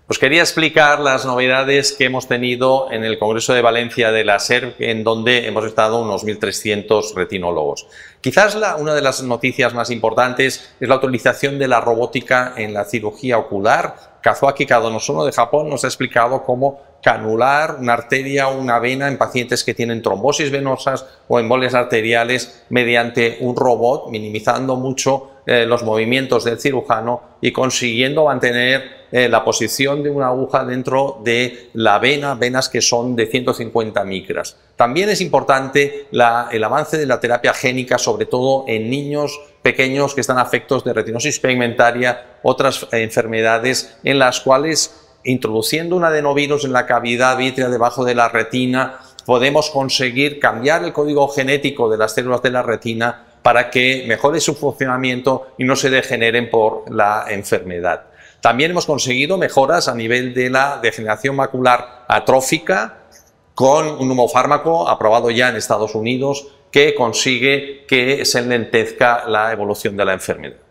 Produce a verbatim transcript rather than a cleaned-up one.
Os quería explicar las novedades que hemos tenido en el Congreso de Valencia de la SER, en donde hemos estado unos mil trescientos retinólogos. Quizás la, una de las noticias más importantes es la utilización de la robótica en la cirugía ocular. Kazuaki Kadonosono de Japón nos ha explicado cómo canular una arteria o una vena en pacientes que tienen trombosis venosas o embolias arteriales mediante un robot, minimizando mucho eh, los movimientos del cirujano y consiguiendo mantener eh, la posición de una aguja dentro de la vena, venas que son de ciento cincuenta micras. También es importante la, el avance de la terapia génica, sobre todo en niños pequeños que están afectos de retinosis pigmentaria, otras eh, enfermedades en las cuales, introduciendo un adenovirus en la cavidad vítrea debajo de la retina, podemos conseguir cambiar el código genético de las células de la retina para que mejore su funcionamiento y no se degeneren por la enfermedad. También hemos conseguido mejoras a nivel de la degeneración macular atrófica con un nuevo fármaco aprobado ya en Estados Unidos que consigue que se enlentezca la evolución de la enfermedad.